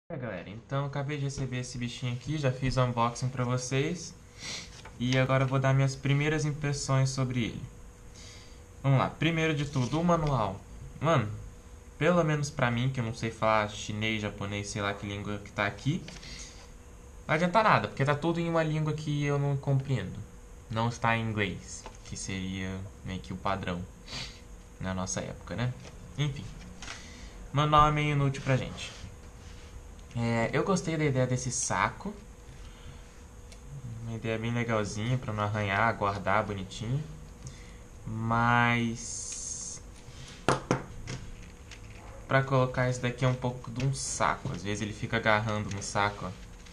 Galera, então eu acabei de receber esse bichinho aqui, já fiz o unboxing pra vocês e agora eu vou dar minhas primeiras impressões sobre ele. Vamos lá, primeiro de tudo, o manual. Mano, pelo menos pra mim, que eu não sei falar chinês, japonês, sei lá que língua que tá aqui, não adianta nada, porque tá tudo em uma língua que eu não compreendo. Não está em inglês, que seria meio que o padrão na nossa época, né? Enfim, o manual é meio inútil pra gente. Eu gostei da ideia desse saco. Uma ideia bem legalzinha pra não arranhar, guardar bonitinho. Mas pra colocar isso daqui é um pouco de um saco. Às vezes ele fica agarrando no saco, ó.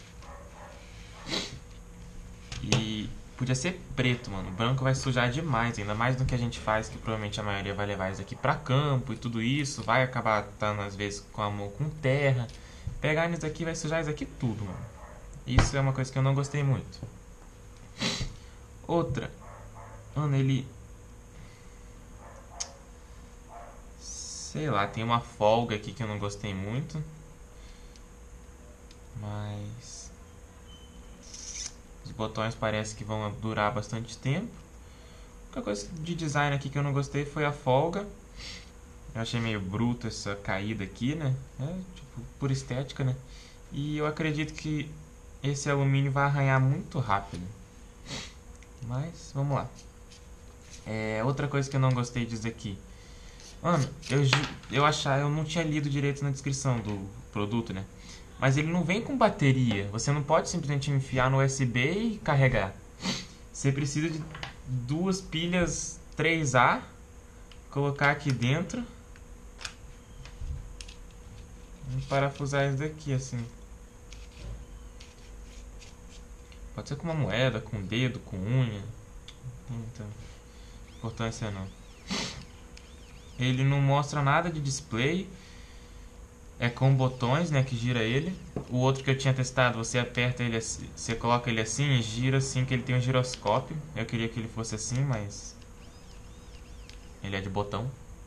E podia ser preto, mano. O branco vai sujar demais, ainda mais do que a gente faz, que provavelmente a maioria vai levar isso aqui pra campo e tudo isso. Vai acabar estando às vezes com a mão com terra. Pegar isso daqui vai sujar isso aqui tudo, mano. Isso é uma coisa que eu não gostei muito. Outra, mano, ele, sei lá, tem uma folga aqui que eu não gostei muito. Mas os botões parece que vão durar bastante tempo. A única coisa de design aqui que eu não gostei foi a folga. Eu achei meio bruto essa caída aqui, né? Tipo, por estética, né? E eu acredito que esse alumínio vai arranhar muito rápido. Mas, vamos lá. Outra coisa que eu não gostei disso aqui. Mano, eu não tinha lido direito na descrição do produto, né? Mas ele não vem com bateria. Você não pode simplesmente enfiar no USB e carregar. Você precisa de duas pilhas 3A, colocar aqui dentro e parafusar isso daqui assim. Pode ser com uma moeda, com um dedo, com unha. Não tem muita importância não. Ele não mostra nada de display. É com botões, né, que gira ele. O outro que eu tinha testado, você aperta ele assim, você coloca ele assim e gira assim, que ele tem um giroscópio. Eu queria que ele fosse assim, mas ele é de botão.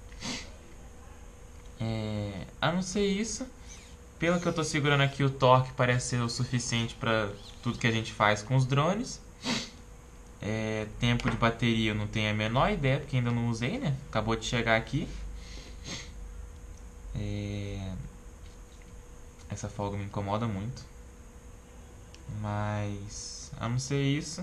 A não ser isso, pelo que eu tô segurando aqui, o torque parece ser o suficiente para tudo que a gente faz com os drones. Tempo de bateria eu não tenho a menor ideia, porque ainda não usei, né? Acabou de chegar aqui. Essa folga me incomoda muito. Mas, a não ser isso,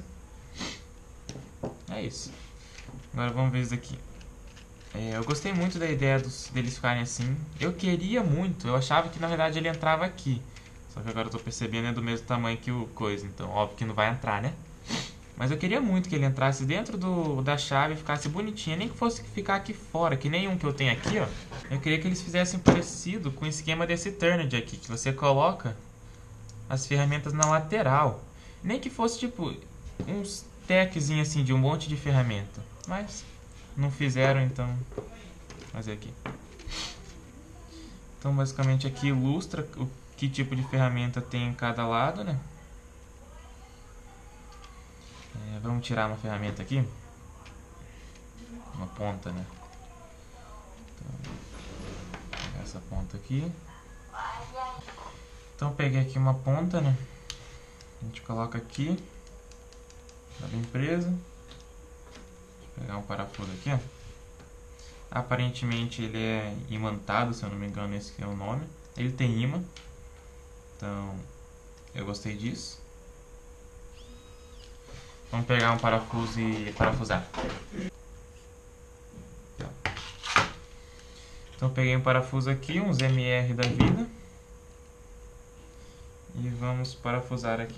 é isso. Agora vamos ver isso aqui. Eu gostei muito da ideia deles ficarem assim. Eu queria muito, eu achava que na verdade ele entrava aqui. Só que agora eu tô percebendo é do mesmo tamanho que o coisa, então óbvio que não vai entrar, né? Mas eu queria muito que ele entrasse dentro da chave e ficasse bonitinho. Nem que fosse ficar aqui fora, que nem um que eu tenho aqui, ó. Eu queria que eles fizessem parecido com o esquema desse Turned aqui, que você coloca as ferramentas na lateral. Nem que fosse tipo uns techzinhos assim de um monte de ferramenta. Mas não fizeram, então vou fazer aqui. Então basicamente aqui ilustra o que tipo de ferramenta tem em cada lado, né? Vamos tirar uma ferramenta aqui. Uma ponta, né? Então, vou pegar essa ponta aqui. Então eu peguei aqui uma ponta, né? A gente coloca aqui. Tá bem preso. Vou pegar um parafuso aqui, ó. Aparentemente ele é imantado, se eu não me engano esse é o nome. Ele tem imã. Então eu gostei disso. Vamos pegar um parafuso e parafusar. Então peguei um parafuso aqui, uns MR da vida. E vamos parafusar aqui.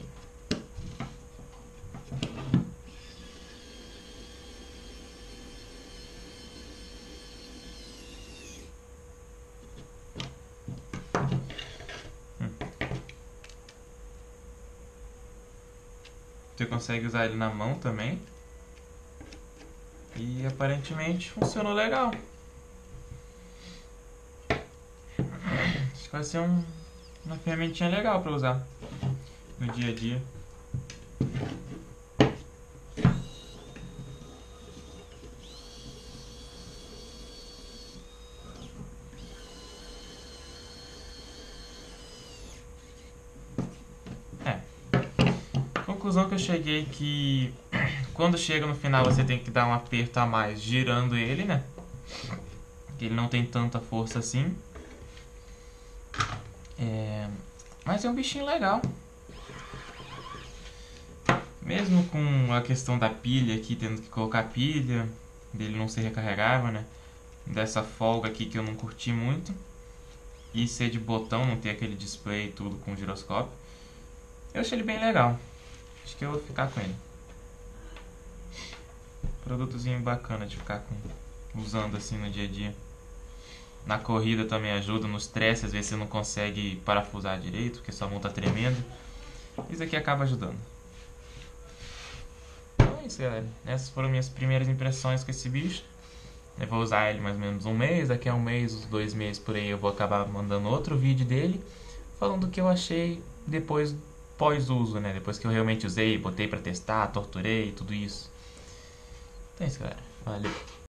Você consegue usar ele na mão também. E aparentemente funcionou legal. Acho que vai ser uma ferramentinha legal para usar no dia a dia. conclusão que eu cheguei é que quando chega no final você tem que dar um aperto a mais girando ele, né? Que ele não tem tanta força assim. Mas é um bichinho legal. Mesmo com a questão da pilha aqui, tendo que colocar pilha, dele não ser recarregável, né? Dessa folga aqui que eu não curti muito. E ser de botão, não ter aquele display e tudo com giroscópio. Eu achei ele bem legal. Acho que eu vou ficar com ele. Produtozinho bacana de ficar usando assim no dia a dia. Na corrida também ajuda, no estresse, às vezes você não consegue parafusar direito, porque sua mão tá tremendo. Isso aqui acaba ajudando. Então é isso, galera. Essas foram minhas primeiras impressões com esse bicho. Eu vou usar ele mais ou menos um mês, daqui a um mês, uns 2 meses por aí eu vou acabar mandando outro vídeo dele, falando o que eu achei depois, pós-uso, né? Depois que eu realmente usei, botei pra testar, torturei, tudo isso. Então é isso, galera. Valeu.